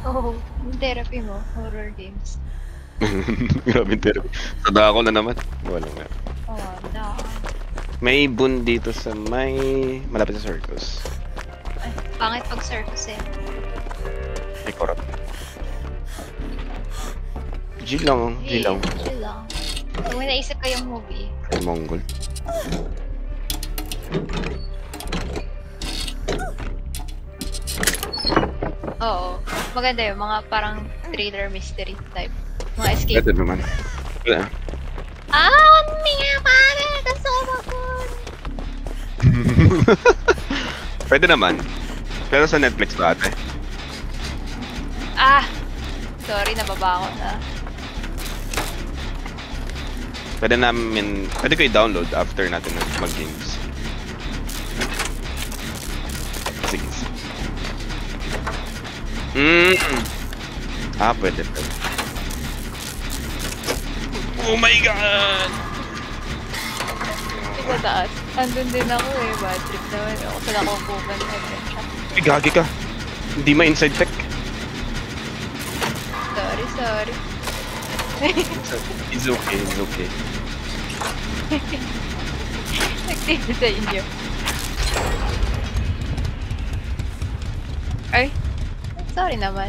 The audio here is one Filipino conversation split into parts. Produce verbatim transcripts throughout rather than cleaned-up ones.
Oo, yung therapy mo, horror games. Grabe therapy. Sada ako na naman. Wala nga. Oh, no. May bun dito sa may malapit sa circus. Ay, pangit pag circus eh. May korap. G lang, G Hey, lang. chill lang. Kung may naisip kayong movie. Ay, Mongol. Oo, maganda yun. Mga parang thriller mystery type. Mga escape. Pwede naman. Wala. Ah, hindi nga pare! Kasama ko! Pwede naman. Pero sa Netflix ba ate? Ah! Sorry, nababa ako na. Pwede namin, pwede ko i-download after natin mag-games. Sige. Mm. Ah, pwede pwede. Oh my god! Sa taas. Andun din ako eh. Bad trip naman. Ako sila ko pupunta din siya. Ay, gagi ka. Hindi ma-inside tech. Sorry, sorry. It's okay, it's okay. Nagtigil sa inyo. Ay, sorry naman.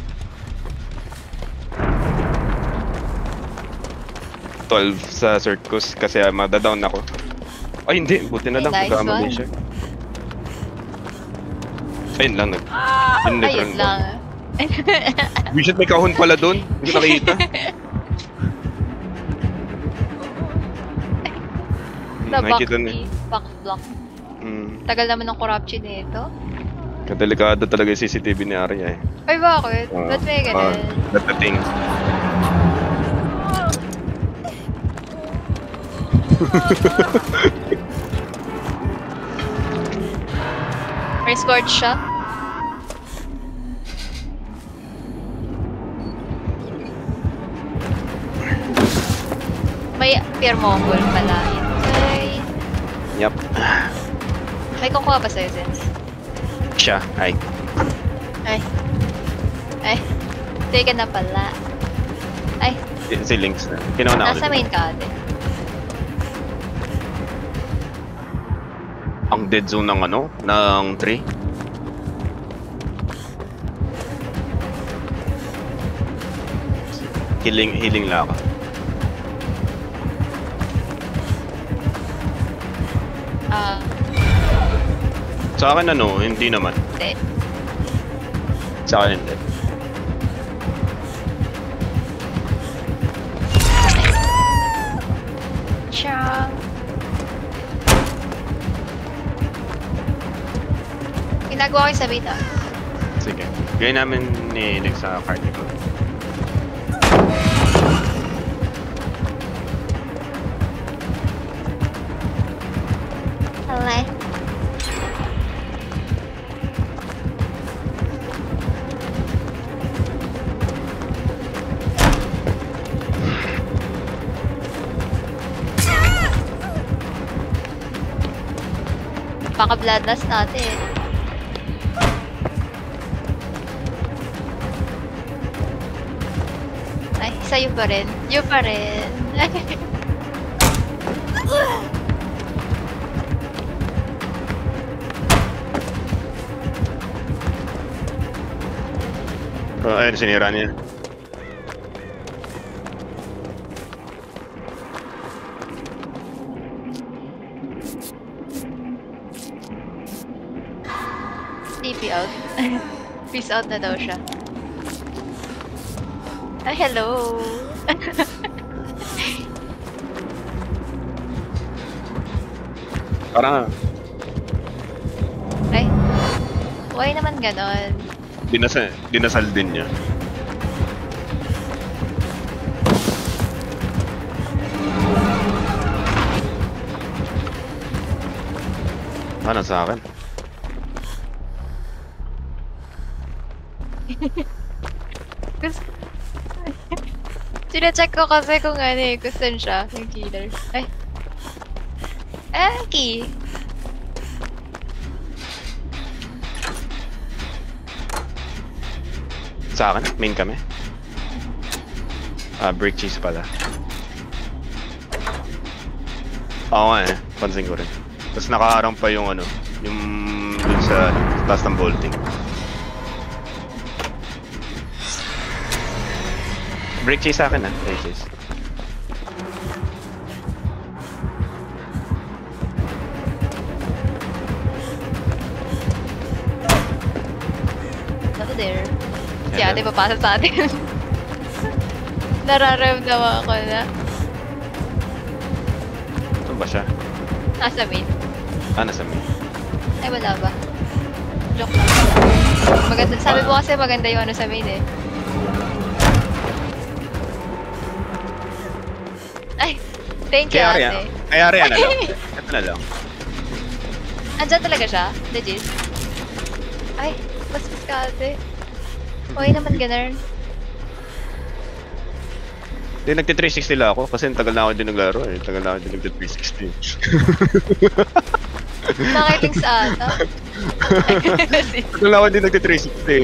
twelve sa circus kasi uh, madadown ako. Ay hindi, buti na lang. Nice Nagkamali one. siya. Ayun lang. Nag Ah, yun, ayun lang. Wish may kahon pala doon. Hindi ko nakita. Sa Nakikita back na. back block. Hmm. Tagal naman ng corruption nito. Kadelikado talaga yung C C T V ni Arya eh. Ay, bakit? Uh, Ba't may uh, ganun? that's the thing. May scored siya. May Pier Mongol pala. Ay, Yup. may kukuha pa sa'yo, Sense. Siya. Ay. Ay. Ay. Take na pala. Ay, Si, si Lynx na. Kinauna ako. nasa main ka ate. Ang dead zone ng ano? Ng three. Healing, healing lang ako. Ah, Sa akin ano, hindi naman. hindi. Sa akin hindi. Ciao. Ginagawa ko yung sabi na. Sige. Gawin namin ni Lynx sa carnival. Hello. Baka bloodlust natin. Ay, sa'yo pa rin. You pa rin. Oh, ayun, sinira niya. T P out. Peace out na daw siya. Ay, hello! Parang Ay, why naman ganon? dinasal, dinasal din niya. Ano sa akin? Gusto... Sina-check ko kasi kung ano eh, kung saan siya, yung killer. Ay. Aki! Sa akin, main kami. Ah, break cheese pala. Oo nga eh, pansin ko rin. Tapos nakaharang pa yung ano, yung dun sa taas ng bolting. Break cheese sa akin ah, break cheese. Hello there. Si ate papasok sa atin. Nararamdaman ko na. Saan ba siya? Nasa main. Ah, nasa main. Ay, wala ba? Joke lang. Maganda, sabi mo kasi maganda yung ano sa main eh. Ay, thank you Kaya ate. Ariana, kaya Ariana lang. Ito na lang. Andyan talaga siya? Legit? Ay, mas mas ka ate. Okay naman ganun. Hindi, nagti-three sixty lang ako kasi tagal na ako din naglaro eh. Tagal na ako din nagti-three sixty. Nakitings ata. Tagal na ako din nagti-three sixty.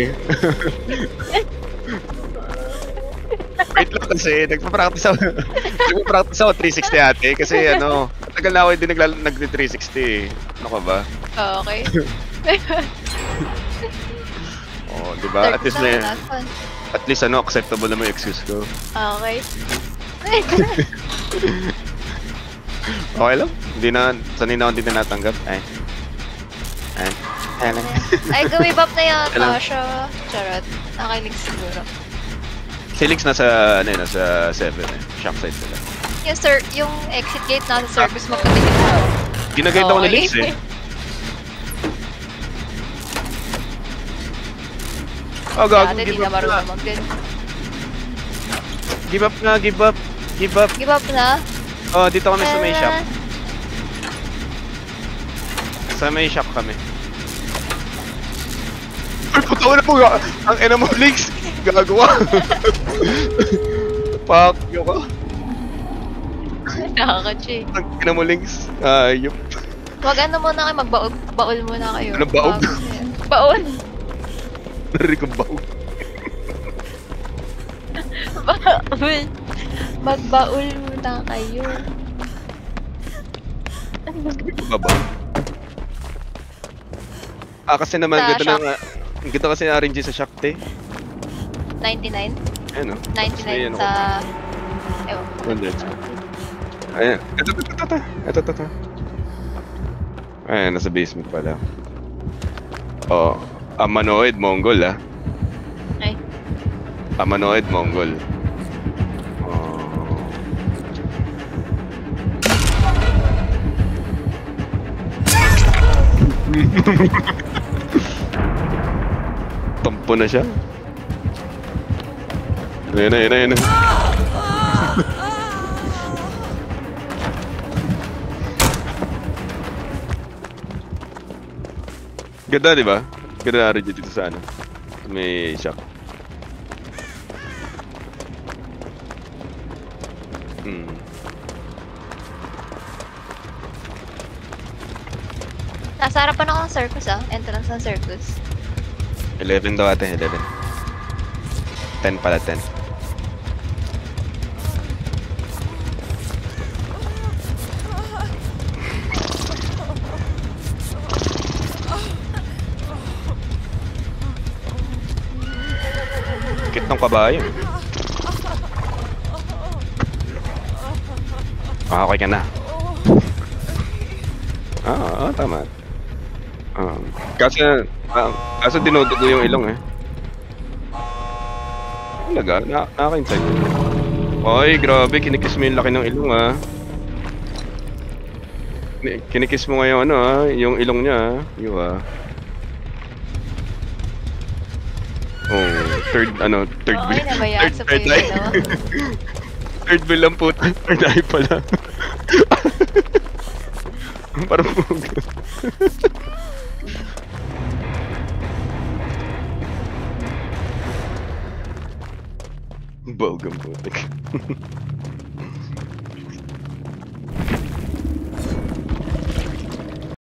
Wait lang kasi, nagpa-practice ako. Nagpa-practice ako three sixty ate kasi ano, tagal na ako din nagti-three sixty eh. Ano ka ba? Okay. Oh, di ba? At least may, at least ano, acceptable naman yung excuse ko. Okay. Okay lang. Hindi na, sanay na ako hindi na natanggap. Ay. Ay. Ay lang. Ay, gawin up na yata Hello. siya. Charot. Nakilig siguro. Si Lix nasa, ano yun, nasa seven eh. Shock side sila. Yung sir, yung exit gate nasa service mo pati dito. Ginagayad ako ni Lix eh. Oh, gago, Ate, di give na up na. marunong mag-din. Give up na, give up. Give up. Give up na? Oh, dito kami sa may shop. Sa may shop kami. Ay, puto na po nga! Ang ina mo, Lix! Gagawa! Fuck you ka. Nakaka-chi. Ang ina mo, Lix. Ayop. Wag ano muna kayo, magbaul baul muna kayo. Anong baog? Baul? Narinig kong baog. Baul. Magbaul muna kayo. Babaw. Ah, kasi naman, Sa ganda shop. ng... Ang ganda kasi ng R N G sa shop, te. ninety-nine? Ayan o. ninety-nine sa... Ewan. one hundred. Ayan. Ito, ito, ito, ito. Ito, ito, ito. Ayan, nasa basement pala. Oh, Amanoid Mongol ah. Ay. Amanoid Mongol. Oh. Tampo na siya. Ayan na, ayan na, ayan na. Ganda, di ba? Ganda na rin dito sa ano. May shop. Hmm. Nasa harapan ako ng circus ah. Entrance ng circus. eleven daw ate, eleven. ten pala, ten. Kit ng kabayo. Ah, okay ka na. Ah, ah tama. Ah, kasi, ah, kaso dinudugo yung ilong eh. Talaga, na nakaka-inside. Oy, grabe, kinikis mo yung laki ng ilong ah. Kini- Kinikis mo ngayon ano ah, yung ilong niya ah. Yo ah. Oh, third ano, third Oo, bill. ay, nabayasa pa third yung eye. ano. Third bill lang po, third eye pala. Parang Bogang putik.